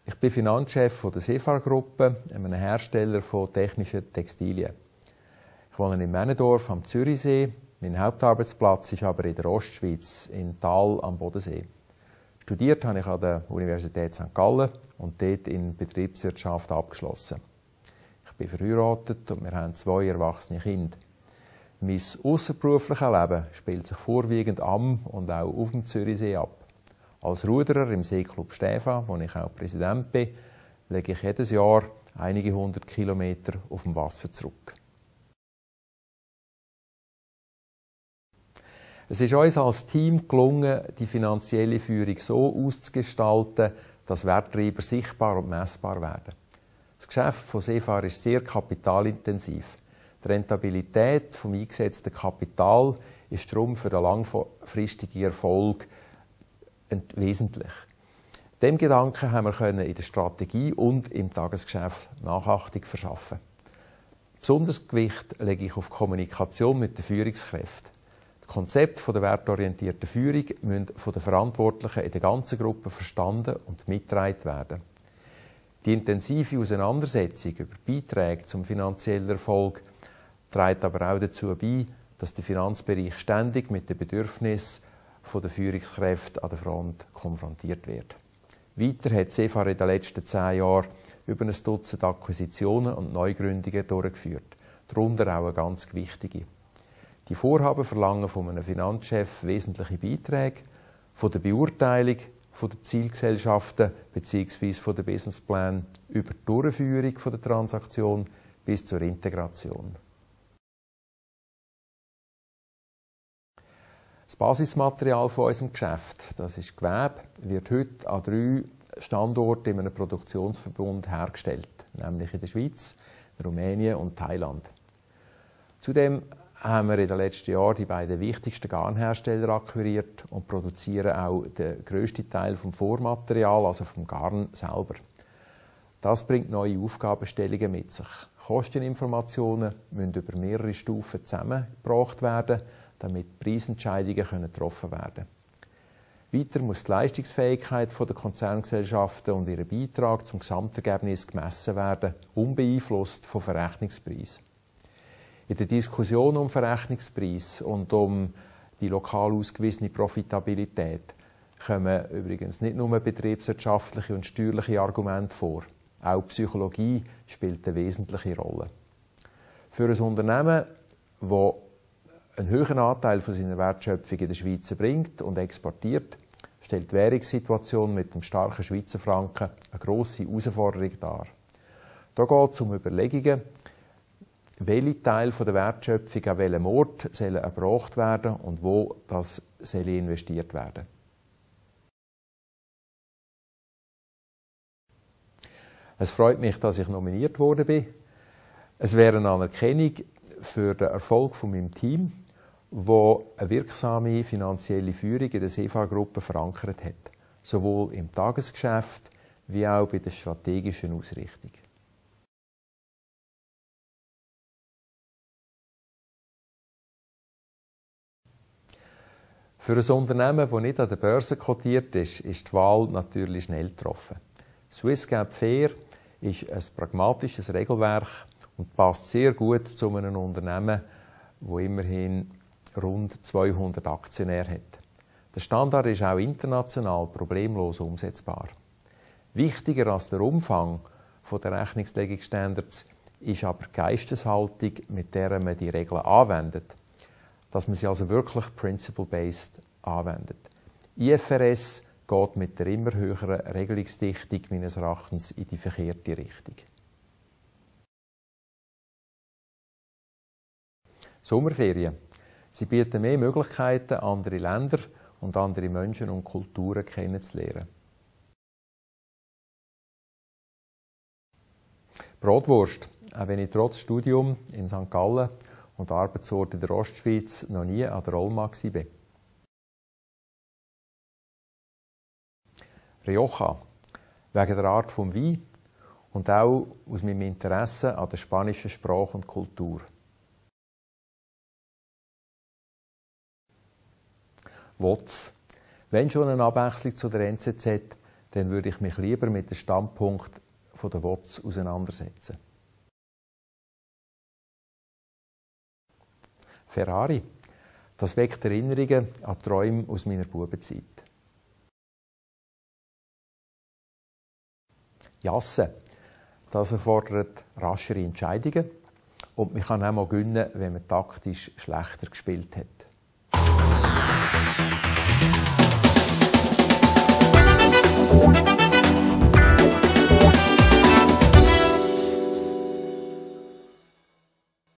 Ich bin Finanzchef der Sefar-Gruppe, einem Hersteller von technischen Textilien. Ich wohne in Männendorf am Zürichsee. Mein Hauptarbeitsplatz ist aber in der Ostschweiz, in Thal am Bodensee. Studiert habe ich an der Universität St. Gallen und dort in Betriebswirtschaft abgeschlossen. Ich bin verheiratet und wir haben 2 erwachsene Kinder. Mein ausserberufliches Leben spielt sich vorwiegend am und auch auf dem Zürichsee ab. Als Ruderer im Seeclub Stäfa, wo ich auch Präsident bin, lege ich jedes Jahr einige 100 Kilometer auf dem Wasser zurück. Es ist uns als Team gelungen, die finanzielle Führung so auszugestalten, dass Werttreiber sichtbar und messbar werden. Das Geschäft von Sefar ist sehr kapitalintensiv. Die Rentabilität vom eingesetzten Kapital ist darum für den langfristigen Erfolg wesentlich. Dem Gedanken haben wir in der Strategie und im Tagesgeschäft Nachachtung verschaffen. Besonderes Gewicht lege ich auf Kommunikation mit den Führungskräften. Das Konzept der wertorientierten Führung müssen von den Verantwortlichen in der ganzen Gruppe verstanden und mitgetragen werden. Die intensive Auseinandersetzung über Beiträge zum finanziellen Erfolg trägt aber auch dazu bei, dass der Finanzbereich ständig mit den Bedürfnissen der Führungskräfte an der Front konfrontiert wird. Weiter hat Sefar in den letzten 10 Jahren über ein Dutzend Akquisitionen und Neugründungen durchgeführt, darunter auch eine ganz wichtige. Die Vorhaben verlangen von einem Finanzchef wesentliche Beiträge, von der Beurteilung von der Zielgesellschaften bzw. von der Businessplan über die Durchführung der Transaktion bis zur Integration. Das Basismaterial von unserem Geschäft, das ist Gewebe, wird heute an 3 Standorten in einem Produktionsverbund hergestellt, nämlich in der Schweiz, Rumänien und Thailand. Zudem haben wir in den letzten Jahren die beiden wichtigsten Garnhersteller akquiriert und produzieren auch den grössten Teil vom Vormaterial, also vom Garn selber. Das bringt neue Aufgabenstellungen mit sich. Kosteninformationen müssen über mehrere Stufen zusammengebracht werden, damit Preisentscheidungen getroffen werden können. Weiter muss die Leistungsfähigkeit der Konzerngesellschaften und ihr Beitrag zum Gesamtergebnis gemessen werden, unbeeinflusst von Verrechnungspreisen. In der Diskussion um Verrechnungspreis und um die lokal ausgewiesene Profitabilität kommen übrigens nicht nur betriebswirtschaftliche und steuerliche Argumente vor. Auch Psychologie spielt eine wesentliche Rolle. Für ein Unternehmen, das einen höheren Anteil von seiner Wertschöpfung in der Schweiz bringt und exportiert, stellt die Währungssituation mit dem starken Schweizer Franken eine grosse Herausforderung dar. Da geht es um Überlegungen, welche Teile der Wertschöpfung an welchem Ort sollen erbracht werden und wo das soll investiert werden. Es freut mich, dass ich nominiert worden bin. Es wäre eine Anerkennung für den Erfolg von meinem Team, wo eine wirksame finanzielle Führung in der Sefar-Gruppe verankert hat, sowohl im Tagesgeschäft wie auch bei der strategischen Ausrichtung. Für ein Unternehmen, das nicht an der Börse kotiert ist, ist die Wahl natürlich schnell getroffen. Swissgap Fair ist ein pragmatisches Regelwerk und passt sehr gut zu einem Unternehmen, das immerhin rund 200 Aktionäre hat. Der Standard ist auch international problemlos umsetzbar. Wichtiger als der Umfang der Rechnungslegungsstandards ist aber die Geisteshaltung, mit der man die Regeln anwendet. Dass man sie also wirklich principle-based anwendet. IFRS geht mit der immer höheren Regelungsdichtung meines Erachtens in die verkehrte Richtung. Sommerferien. Sie bieten mehr Möglichkeiten, andere Länder und andere Menschen und Kulturen kennenzulernen. Bratwurst. Auch wenn ich trotz Studium in St. Gallen und Arbeitsort in der Ostschweiz noch nie an der Olma war. Rioja, wegen der Art des Wein und auch aus meinem Interesse an der spanischen Sprache und Kultur. WOTS, wenn schon eine Abwechslung zu der NZZ, dann würde ich mich lieber mit dem Standpunkt der WOTS auseinandersetzen. Ferrari. Das weckt Erinnerungen an Träume aus meiner Bubenzeit. Jasse. Das erfordert raschere Entscheidungen und man kann auch mal gewinnen, wenn man taktisch schlechter gespielt hat.